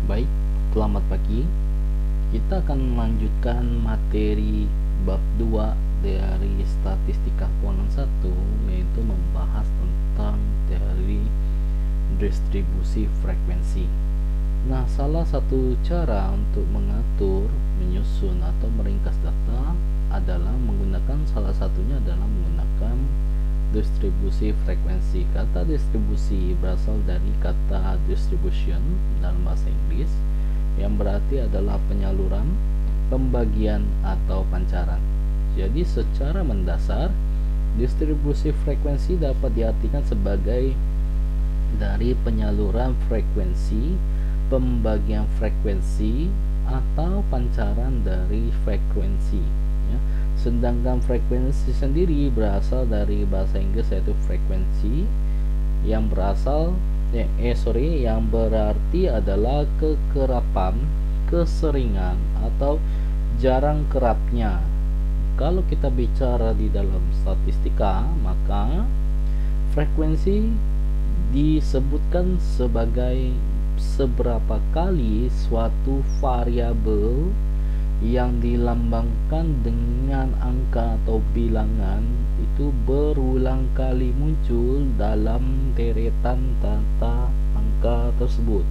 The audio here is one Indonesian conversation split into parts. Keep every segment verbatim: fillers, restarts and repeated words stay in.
Baik, selamat pagi. Kita akan melanjutkan materi bab dua dari statistika keuangan satu, yaitu membahas tentang teori distribusi frekuensi. Nah, salah satu cara untuk mengatur, menyusun atau meringkas data adalah menggunakan salah satunya adalah menggunakan distribusi frekuensi. Kata distribusi berasal dari kata distribution dalam bahasa Inggris, yang berarti adalah penyaluran, pembagian, atau pancaran. Jadi secara mendasar, distribusi frekuensi dapat diartikan sebagai dari penyaluran frekuensi, pembagian frekuensi, atau pancaran dari frekuensi, ya. Sedangkan frekuensi sendiri berasal dari bahasa Inggris, yaitu frekuensi, yang berasal eh, eh sorry yang berarti adalah kekerapan, keseringan, atau jarang kerapnya. Kalau kita bicara di dalam statistika, maka frekuensi disebutkan sebagai seberapa kali suatu variabel yang dilambangkan dengan angka atau bilangan itu berulang kali muncul dalam deretan data angka tersebut,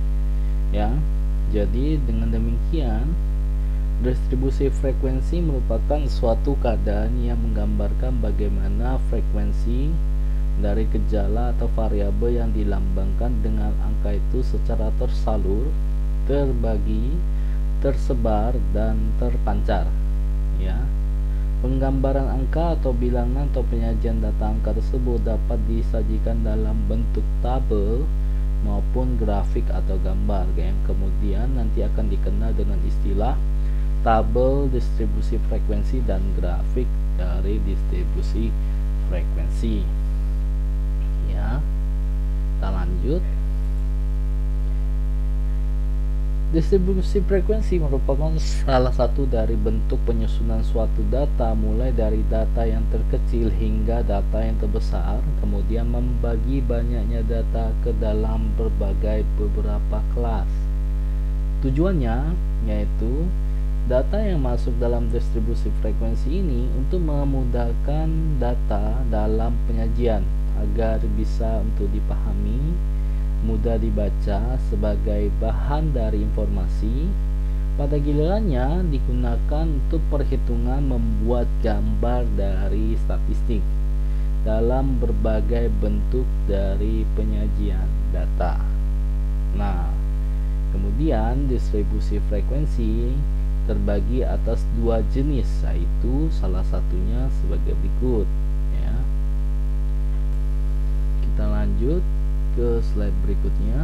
ya. Jadi dengan demikian, distribusi frekuensi merupakan suatu keadaan yang menggambarkan bagaimana frekuensi dari gejala atau variabel yang dilambangkan dengan angka itu secara tersalur, terbagi, tersebar, dan terpancar, ya. Penggambaran angka atau bilangan atau penyajian data angka tersebut dapat disajikan dalam bentuk tabel maupun grafik atau gambar, yang kemudian nanti akan dikenal dengan istilah tabel distribusi frekuensi dan grafik dari distribusi frekuensi, ya. Kita lanjut. Distribusi frekuensi merupakan salah satu dari bentuk penyusunan suatu data, mulai dari data yang terkecil hingga data yang terbesar, kemudian membagi banyaknya data ke dalam berbagai beberapa kelas. Tujuannya yaitu data yang masuk dalam distribusi frekuensi ini untuk memudahkan data dalam penyajian agar bisa untuk dipahami, mudah dibaca sebagai bahan dari informasi. Pada gilirannya digunakan untuk perhitungan membuat gambar dari statistik dalam berbagai bentuk dari penyajian data. Nah, kemudian distribusi frekuensi terbagi atas dua jenis, yaitu salah satunya sebagai berikut, ya. Kita lanjut ke slide berikutnya.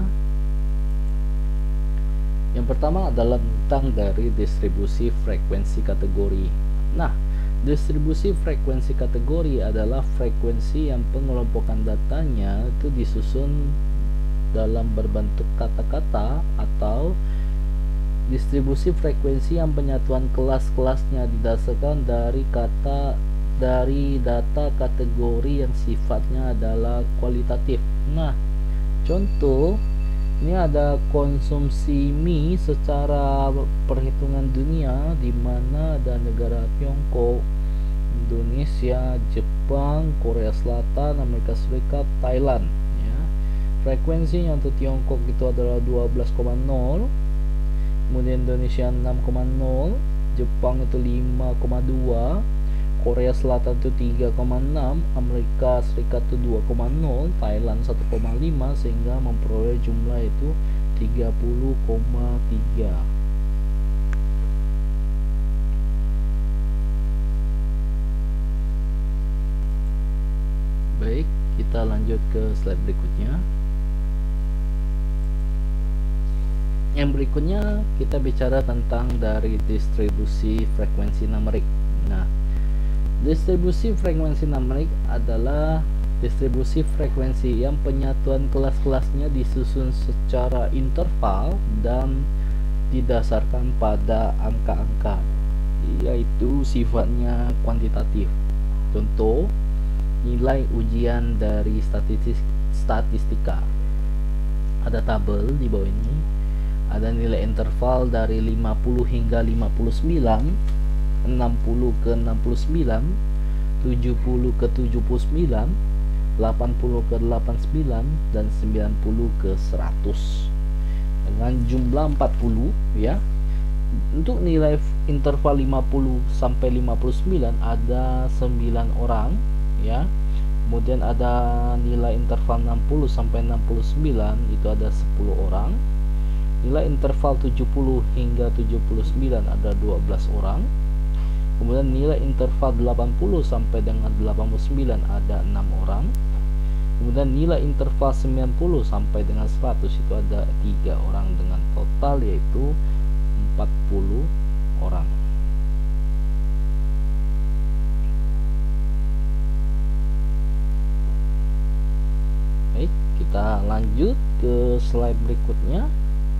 Yang pertama adalah tentang dari distribusi frekuensi kategori. Nah, distribusi frekuensi kategori adalah frekuensi yang pengelompokan datanya itu disusun dalam berbentuk kata-kata, atau distribusi frekuensi yang penyatuan kelas-kelasnya didasarkan dari kata dari data kategori yang sifatnya adalah kualitatif. Nah, contoh, ini ada konsumsi mie secara perhitungan dunia, di mana ada negara Tiongkok, Indonesia, Jepang, Korea Selatan, Amerika Serikat, Thailand, ya. Frekuensinya untuk Tiongkok itu adalah dua belas koma nol, kemudian Indonesia enam koma nol, Jepang itu lima koma dua, Korea Selatan itu tiga koma enam, Amerika Serikat itu dua koma nol, Thailand satu koma lima, sehingga memperoleh jumlah itu tiga puluh koma tiga. Baik, kita lanjut ke slide berikutnya. Yang berikutnya kita bicara tentang dari distribusi frekuensi numerik. Nah, distribusi frekuensi numerik adalah distribusi frekuensi yang penyatuan kelas-kelasnya disusun secara interval dan didasarkan pada angka-angka, yaitu sifatnya kuantitatif. Contoh, nilai ujian dari statistik statistika. Ada tabel di bawah ini. ada nilai interval dari lima puluh hingga lima puluh sembilan, enam puluh ke enam puluh sembilan, tujuh puluh ke tujuh puluh sembilan, delapan puluh ke delapan puluh sembilan, dan sembilan puluh ke seratus dengan jumlah empat puluh ya. Untuk nilai interval lima puluh sampai lima puluh sembilan ada sembilan orang ya. Kemudian ada nilai interval enam puluh sampai enam puluh sembilan itu ada sepuluh orang. Nilai interval tujuh puluh hingga tujuh puluh sembilan ada dua belas orang. Kemudian nilai interval delapan puluh sampai dengan delapan puluh sembilan ada enam orang. Kemudian nilai interval sembilan puluh sampai dengan seratus itu ada tiga orang, dengan total yaitu empat puluh orang. Baik, kita lanjut ke slide berikutnya.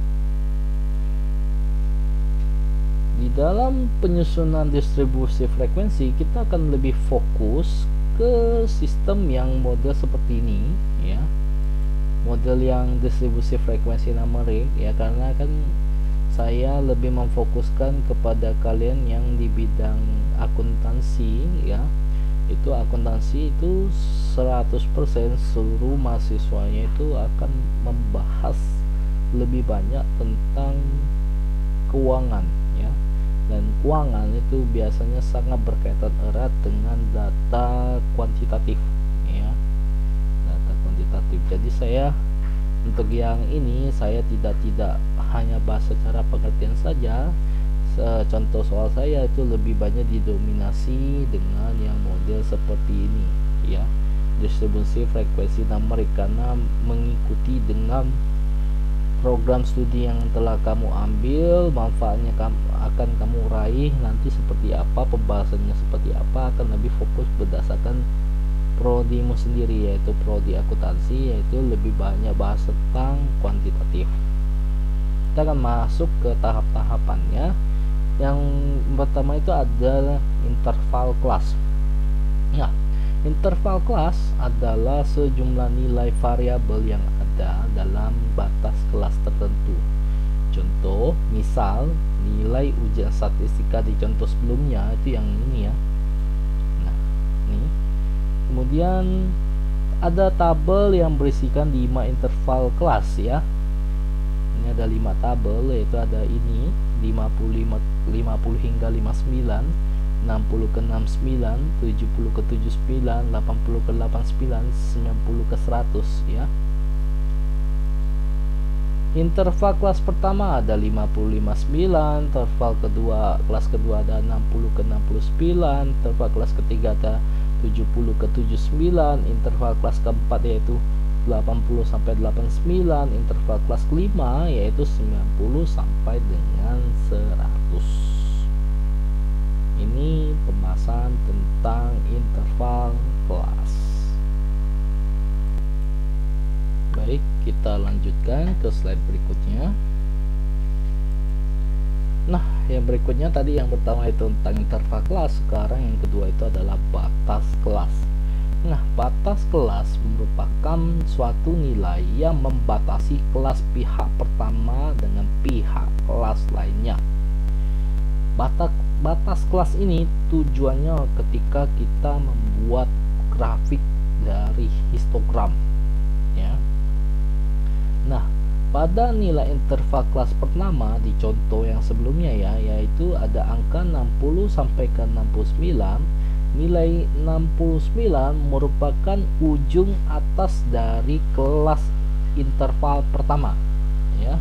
Di dalam penyusunan distribusi frekuensi kita akan lebih fokus ke sistem yang model seperti ini ya. Model yang distribusi frekuensi numerik ya, karena kan saya lebih memfokuskan kepada kalian yang di bidang akuntansi ya. Itu akuntansi itu seratus persen seluruh mahasiswanya itu akan membahas lebih banyak tentang keuangan ya. Dan keuangan itu biasanya sangat berkaitan erat dengan data kuantitatif ya. Data kuantitatif. Jadi saya untuk yang ini saya tidak tidak hanya bahas secara pengertian saja. Contoh soal saya itu lebih banyak didominasi dengan yang model seperti ini ya, distribusi frekuensi numerik, karena mengikuti dengan program studi yang telah kamu ambil, manfaatnya kamu akan kamu raih nanti seperti apa, pembahasannya seperti apa, akan lebih fokus berdasarkan prodimu sendiri, yaitu prodi akuntansi, yaitu lebih banyak bahas tentang kuantitatif. Kita akan masuk ke tahap-tahapannya. Yang pertama itu adalah interval kelas. Nah, interval kelas adalah sejumlah nilai variabel yang ada dalam batas kelas tertentu. Contoh, misal nilai ujian statistika di contoh sebelumnya itu yang ini ya. Nah, ini. Kemudian ada tabel yang berisikan lima interval kelas ya. Ini ada lima tabel, yaitu ada ini lima puluh, lima puluh hingga lima puluh sembilan, enam puluh ke enam puluh sembilan, tujuh puluh ke tujuh puluh sembilan, delapan puluh ke delapan puluh sembilan, sembilan puluh ke seratus ya. Interval kelas pertama ada lima puluh, lima puluh sembilan, interval kedua kelas kedua ada enam puluh ke enam puluh sembilan, interval kelas ketiga ada tujuh puluh ke tujuh puluh sembilan, interval kelas keempat yaitu delapan puluh sampai delapan puluh sembilan, interval kelas kelima yaitu sembilan puluh sampai dengan seratus. Ini pembahasan tentang interval kelas. Baik, kita lanjutkan ke slide berikutnya. Nah, yang berikutnya tadi yang pertama itu tentang interval kelas, sekarang yang kedua itu adalah batas kelas. Nah, batas kelas merupakan suatu nilai yang membatasi kelas pihak pertama dengan pihak kelas lainnya. Batas, batas kelas ini tujuannya ketika kita membuat grafik dari histogram ya. Nah, pada nilai interval kelas pertama di contoh yang sebelumnya ya, yaitu ada angka enam puluh sampai ke enam puluh sembilan. Nilai enam puluh sembilan merupakan ujung atas dari kelas interval pertama ya.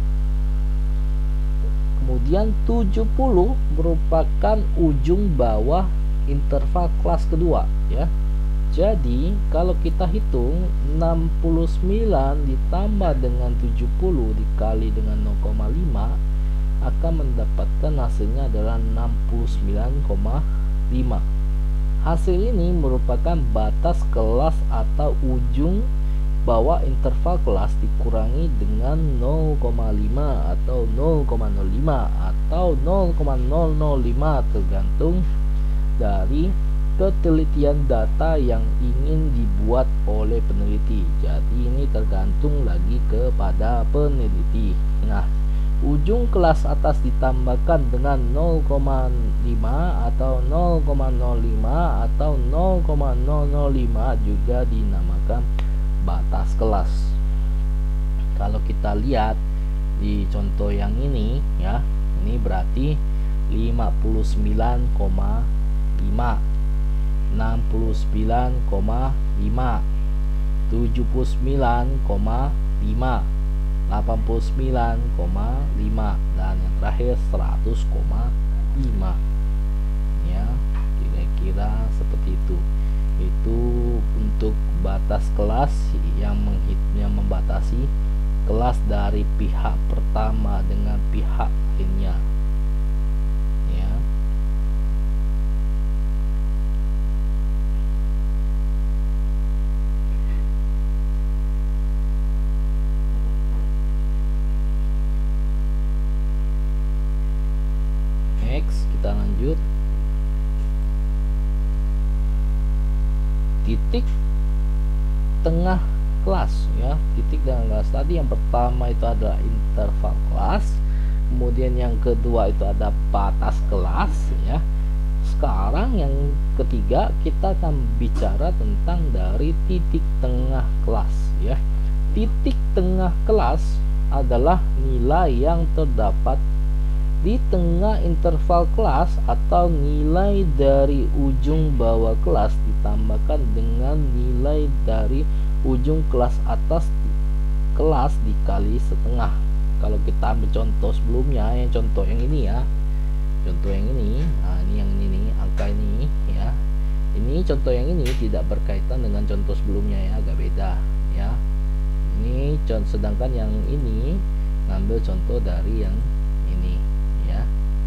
Kemudian tujuh puluh merupakan ujung bawah interval kelas kedua ya. Jadi kalau kita hitung enam puluh sembilan ditambah dengan tujuh puluh dikali dengan nol koma lima akan mendapatkan hasilnya adalah enam puluh sembilan koma lima. Hasil ini merupakan batas kelas atau ujung bawah interval kelas dikurangi dengan nol koma lima atau nol koma nol lima atau nol koma nol nol lima tergantung dari ketelitian data yang ingin dibuat oleh peneliti. Jadi ini tergantung lagi kepada peneliti. Nah, ujung kelas atas ditambahkan dengan nol koma lima atau nol koma nol lima atau nol koma nol nol lima juga dinamakan batas kelas. Kalau kita lihat di contoh yang ini ya, ini berarti lima puluh sembilan koma lima, enam puluh sembilan koma lima, tujuh puluh sembilan koma lima, delapan puluh sembilan koma lima, dan yang terakhir seratus koma lima. Ya, kira-kira seperti itu. Itu untuk batas kelas yang menghit yang membatasi kelas dari pihak pertama dengan pihak lainnya. Ya. Next, kita lanjut. Titik tengah kelas ya. Titik tengah kelas tadi yang pertama itu adalah interval kelas, kemudian yang kedua itu ada batas kelas ya. Sekarang yang ketiga kita akan bicara tentang dari titik tengah kelas ya. Titik tengah kelas adalah nilai yang terdapat di tengah interval kelas atau nilai dari ujung bawah kelas ditambahkan dengan nilai dari ujung kelas atas kelas dikali setengah. Kalau kita ambil contoh sebelumnya, yang contoh yang ini ya, contoh yang ini, nah ini yang ini nih, angka ini ya, ini contoh yang ini tidak berkaitan dengan contoh sebelumnya ya, agak beda ya. Ini contoh, sedangkan yang ini ngambil contoh dari yang ini ya.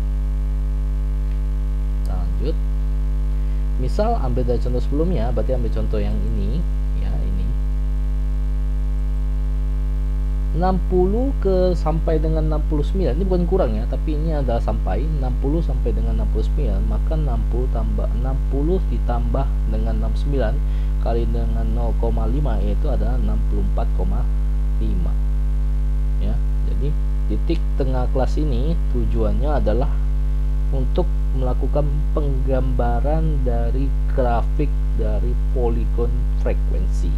Kita lanjut. Misal ambil dari contoh sebelumnya, berarti ambil contoh yang ini ya, ini enam puluh ke sampai dengan enam puluh sembilan. Ini bukan kurang ya, tapi ini adalah sampai enam puluh sampai dengan enam puluh sembilan, maka enam puluh tambah enam puluh ditambah dengan enam puluh sembilan kali dengan nol koma lima yaitu adalah enam puluh empat koma lima ya. Jadi titik tengah kelas ini tujuannya adalah untuk melakukan penggambaran dari grafik dari poligon frekuensi.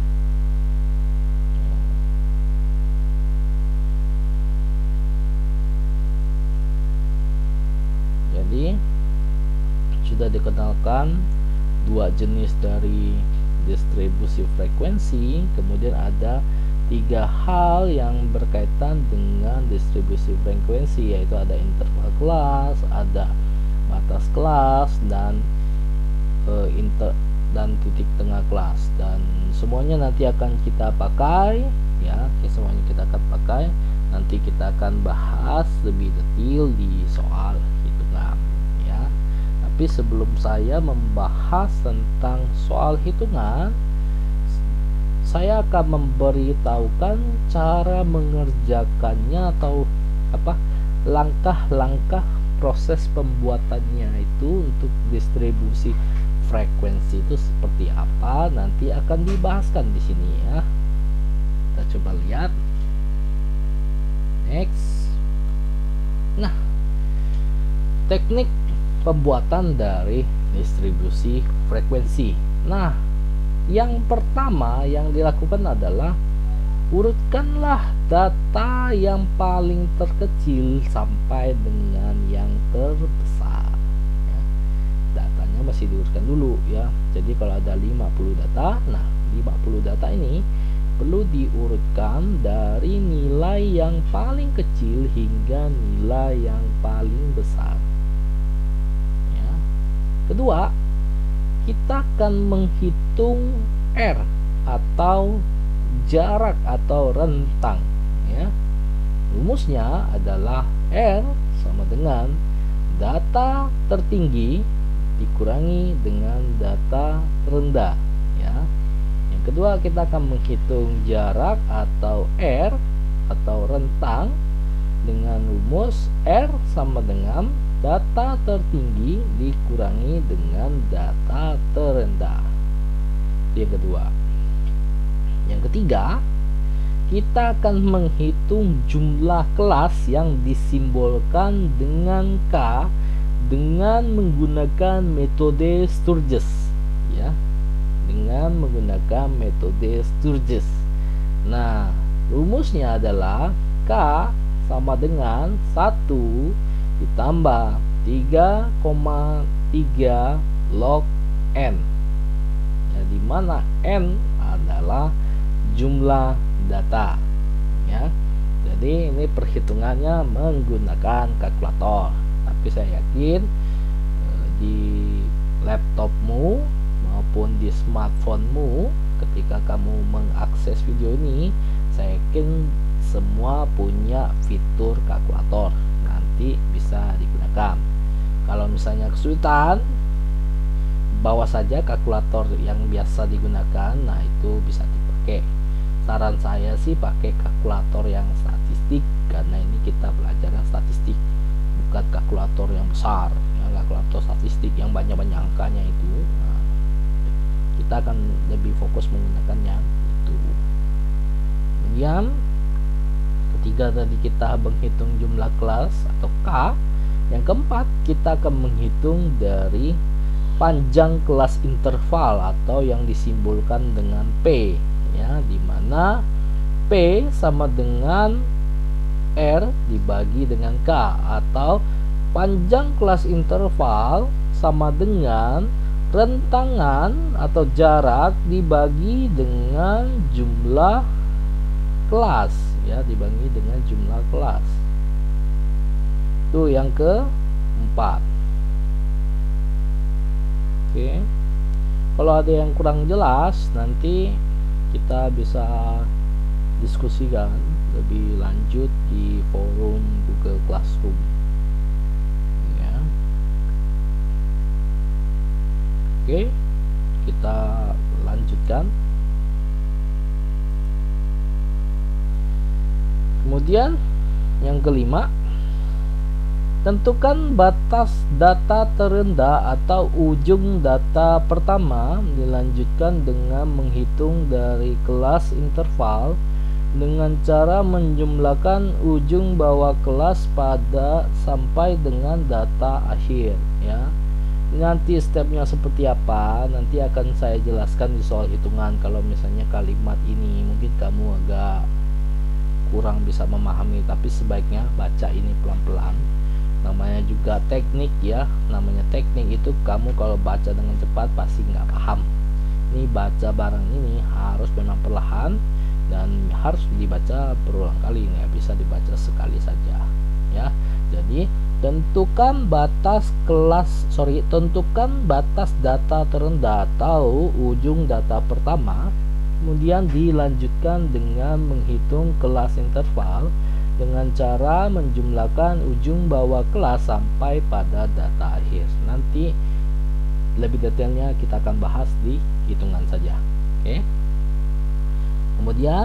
Jadi sudah dikenalkan dua jenis dari distribusi frekuensi, kemudian ada tiga hal yang berkaitan dengan distribusi frekuensi, yaitu ada interval kelas, ada batas kelas, dan uh, inter dan titik tengah kelas, dan semuanya nanti akan kita pakai ya, semuanya kita akan pakai nanti, kita akan bahas lebih detail di soal hitungan ya. Tapi sebelum saya membahas tentang soal hitungan, saya akan memberitahukan cara mengerjakannya atau apa langkah-langkah proses pembuatannya itu untuk distribusi frekuensi itu seperti apa, nanti akan dibahaskan di sini ya. Kita coba lihat. Next. Nah, teknik pembuatan dari distribusi frekuensi. Nah, yang pertama yang dilakukan adalah urutkanlah data yang paling terkecil sampai dengan yang terbesar ya. Datanya masih diurutkan dulu ya. Jadi kalau ada lima puluh data, nah lima puluh data ini perlu diurutkan dari nilai yang paling kecil hingga nilai yang paling besar ya. Kedua, kita akan menghitung R atau jarak atau rentang ya. Rumusnya adalah R sama dengan data tertinggi dikurangi dengan data terendah ya. Yang kedua, kita akan menghitung jarak atau R atau rentang dengan rumus R sama dengan data tertinggi dikurangi dengan data terendah. Yang kedua. Yang ketiga, kita akan menghitung jumlah kelas yang disimbolkan dengan K dengan menggunakan metode Sturges, ya, dengan menggunakan metode Sturges. Nah, rumusnya adalah K sama dengan satu ditambah tiga koma tiga log N, ya, di mana N adalah jumlah data, ya. Jadi ini perhitungannya menggunakan kalkulator, tapi saya yakin eh, di laptopmu maupun di smartphonemu ketika kamu mengakses video ini, saya yakin semua punya fitur kalkulator, nanti bisa digunakan. Kalau misalnya kesulitan, bawa saja kalkulator yang biasa digunakan, nah itu bisa dipakai. Saran saya sih pakai kalkulator yang statistik, karena ini kita belajar statistik, bukan kalkulator yang besar, ya, kalkulator statistik yang banyak-banyak angkanya itu. Nah, kita akan lebih fokus menggunakan yang itu. Kemudian ketiga tadi kita menghitung jumlah kelas atau K. Yang keempat, kita akan menghitung dari panjang kelas interval atau yang disimbolkan dengan P, ya, dimana P sama dengan R dibagi dengan K, atau panjang kelas interval sama dengan rentangan atau jarak dibagi dengan jumlah kelas, ya, dibagi dengan jumlah kelas. Itu yang keempat. Oke, kalau ada yang kurang jelas nanti kita bisa diskusikan lebih lanjut di forum Google Classroom, ya. Oke, kita lanjutkan. Kemudian yang kelima, tentukan batas data terendah atau ujung data pertama. Dilanjutkan dengan menghitung dari kelas interval dengan cara menjumlahkan ujung bawah kelas pada sampai dengan data akhir, ya. Nanti stepnya seperti apa nanti akan saya jelaskan di soal hitungan. Kalau misalnya kalimat ini mungkin kamu agak kurang bisa memahami, tapi sebaiknya baca ini pelan-pelan. Namanya juga teknik, ya, namanya teknik itu kamu kalau baca dengan cepat pasti nggak paham. Ini baca barang ini harus memang perlahan dan harus dibaca berulang kali, nggak bisa dibaca sekali saja, ya. Jadi tentukan batas kelas sorry tentukan batas data terendah atau ujung data pertama. Kemudian dilanjutkan dengan menghitung kelas interval dengan cara menjumlahkan ujung bawah kelas sampai pada data akhir. Nanti lebih detailnya kita akan bahas di hitungan saja. Oke. Kemudian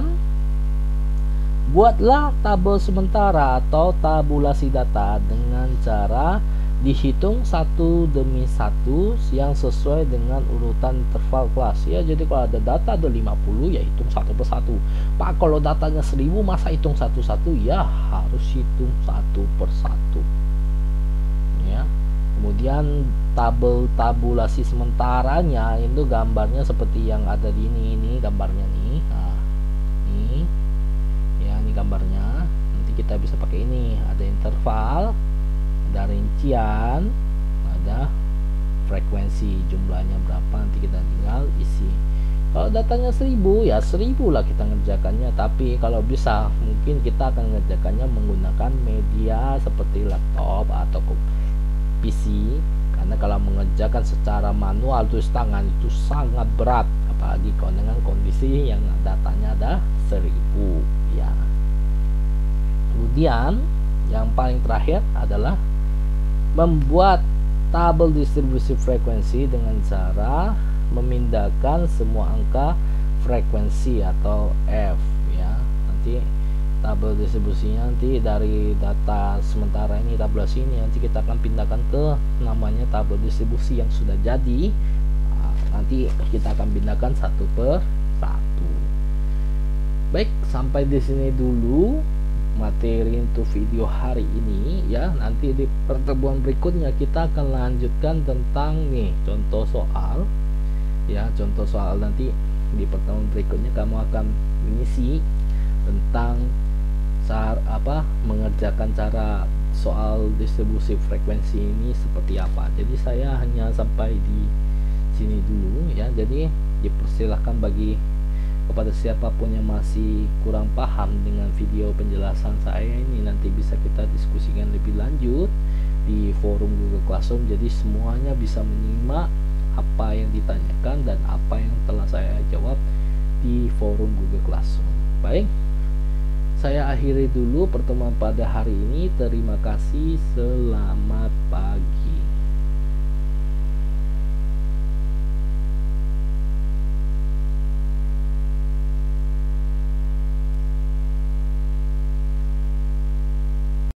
buatlah tabel sementara atau tabulasi data dengan cara dihitung satu demi satu yang sesuai dengan urutan interval kelas, ya. Jadi kalau ada data ada lima puluh ya hitung satu persatu. Pak, kalau datanya seribu masa hitung satu-satu? Ya harus hitung satu persatu, ya. Kemudian tabel tabulasi sementaranya itu gambarnya seperti yang ada di ini ini gambarnya nih. Nah, ini ya, ini gambarnya. Nanti kita bisa pakai ini, ada interval, ada rincian, ada frekuensi, jumlahnya berapa nanti kita tinggal isi. Kalau datanya seribu ya seribu lah kita ngerjakannya, tapi kalau bisa mungkin kita akan ngerjakannya menggunakan media seperti laptop atau P C, karena kalau mengerjakan secara manual tulis tangan itu sangat berat, apalagi kalau dengan kondisi yang datanya ada seribu, ya. Kemudian yang paling terakhir adalah membuat tabel distribusi frekuensi dengan cara memindahkan semua angka frekuensi atau F, ya. Nanti tabel distribusinya nanti dari data sementara ini, tabulasi ini nanti kita akan pindahkan ke namanya tabel distribusi yang sudah jadi. Nah, nanti kita akan pindahkan satu per satu. Baik, sampai di sini dulu materi untuk video hari ini ya. Nanti di pertemuan berikutnya kita akan lanjutkan tentang nih contoh soal ya, contoh soal. Nanti di pertemuan berikutnya kamu akan mengisi tentang cara apa mengerjakan cara soal distribusi frekuensi ini seperti apa. Jadi saya hanya sampai di sini dulu ya. Jadi dipersilahkan bagi kepada siapapun yang masih kurang paham dengan video penjelasan saya ini, nanti bisa kita diskusikan lebih lanjut di forum Google Classroom. Jadi semuanya bisa menyimak apa yang ditanyakan dan apa yang telah saya jawab di forum Google Classroom. Baik, saya akhiri dulu pertemuan pada hari ini. Terima kasih, selamat pagi.